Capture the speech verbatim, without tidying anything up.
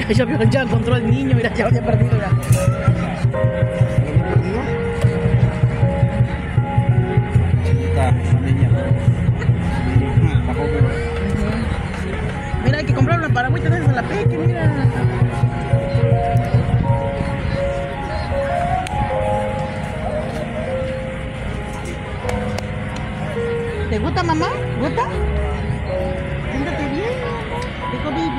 Ya, ya encontró al niño, mira, ya había perdido ya. Chiquita, esa niña. La joven. Mira, hay que comprar una paragüita de esas en la peque, mira. ¿Te gusta, mamá? ¿Gusta? Siéntate bien. Te comí